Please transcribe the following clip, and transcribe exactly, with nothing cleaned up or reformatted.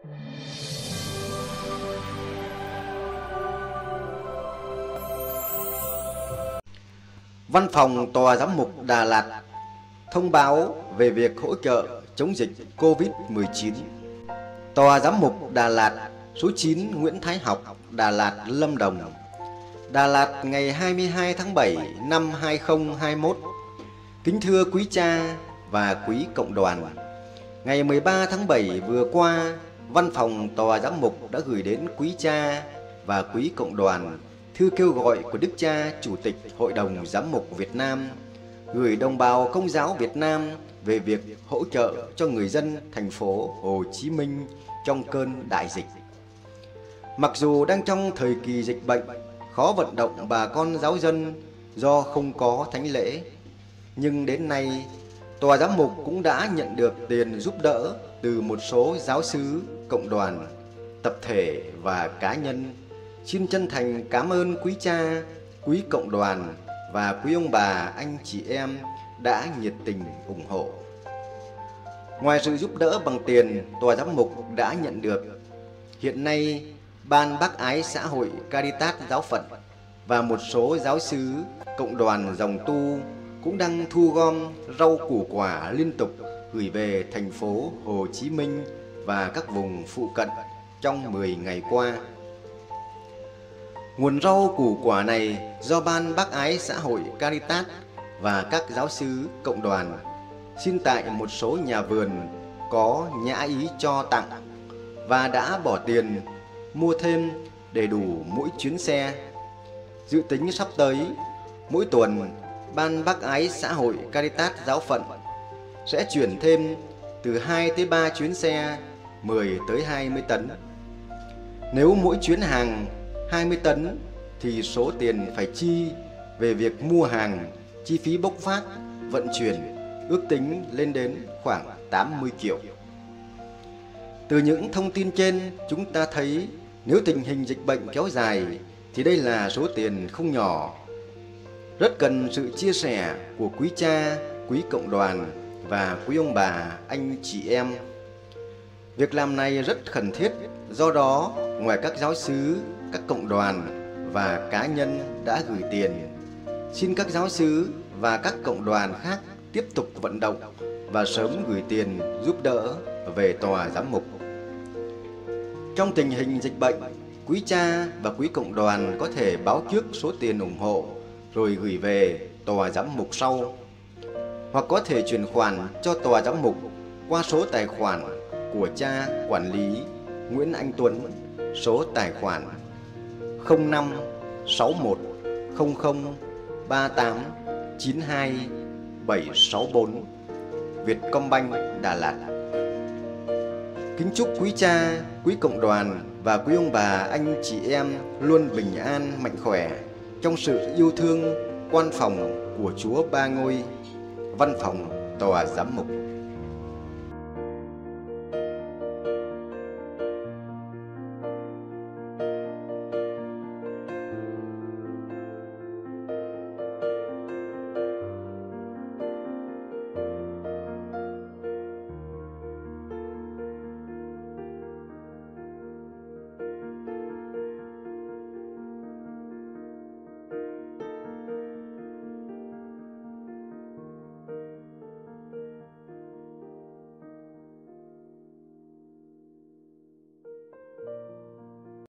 Văn phòng Tòa Giám mục Đà Lạt thông báo về việc hỗ trợ chống dịch Covid mười chín. Tòa Giám mục Đà Lạt số chín Nguyễn Thái Học, Đà Lạt, Lâm Đồng. Đà Lạt ngày hai mươi hai tháng bảy năm hai nghìn không trăm hai mươi mốt. Kính thưa quý cha và quý cộng đoàn, ngày mười ba tháng bảy vừa qua, Văn phòng Tòa Giám mục đã gửi đến quý cha và quý cộng đoàn thư kêu gọi của Đức Cha Chủ tịch Hội đồng Giám mục Việt Nam gửi đồng bào Công giáo Việt Nam về việc hỗ trợ cho người dân thành phố Hồ Chí Minh trong cơn đại dịch. Mặc dù đang trong thời kỳ dịch bệnh, khó vận động bà con giáo dân do không có thánh lễ, nhưng đến nay Tòa Giám mục cũng đã nhận được tiền giúp đỡ từ một số giáo xứ, cộng đoàn, tập thể và cá nhân. Xin chân thành cảm ơn quý cha, quý cộng đoàn và quý ông bà, anh chị em đã nhiệt tình ủng hộ. Ngoài sự giúp đỡ bằng tiền, Tòa Giám mục đã nhận được, hiện nay Ban Bác Ái Xã hội Caritas Giáo phận và một số giáo xứ, cộng đoàn dòng tu cũng đang thu gom rau củ quả liên tục gửi về thành phố Hồ Chí Minh và các vùng phụ cận trong mười ngày qua. Nguồn rau củ quả này do Ban Bác Ái Xã hội Caritas và các giáo xứ, cộng đoàn xin tại một số nhà vườn có nhã ý cho tặng và đã bỏ tiền mua thêm để đủ mỗi chuyến xe. Dự tính sắp tới, mỗi tuần Ban Bác Ái Xã hội Caritas Giáo phận sẽ chuyển thêm từ hai tới ba chuyến xe mười tới hai mươi tấn. Nếu mỗi chuyến hàng hai mươi tấn thì số tiền phải chi về việc mua hàng, chi phí bốc vác, vận chuyển ước tính lên đến khoảng tám mươi triệu. Từ những thông tin trên, chúng ta thấy nếu tình hình dịch bệnh kéo dài thì đây là số tiền không nhỏ. Rất cần sự chia sẻ của quý cha, quý cộng đoàn và quý ông bà, anh chị em. Việc làm này rất khẩn thiết, do đó ngoài các giáo xứ, các cộng đoàn và cá nhân đã gửi tiền, xin các giáo xứ và các cộng đoàn khác tiếp tục vận động và sớm gửi tiền giúp đỡ về Tòa Giám mục. Trong tình hình dịch bệnh, quý cha và quý cộng đoàn có thể báo trước số tiền ủng hộ rồi gửi về Tòa Giám mục sau, hoặc có thể chuyển khoản cho Tòa Giám mục qua số tài khoản của cha quản lý Nguyễn Anh Tuấn, số tài khoản không năm sáu một không không ba tám chín hai bảy sáu bốn, Vietcombank, Đà Lạt. Kính chúc quý cha, quý cộng đoàn và quý ông bà, anh chị em luôn bình an, mạnh khỏe trong sự yêu thương, quan phòng của Chúa Ba Ngôi. Văn phòng Tòa Giám mục.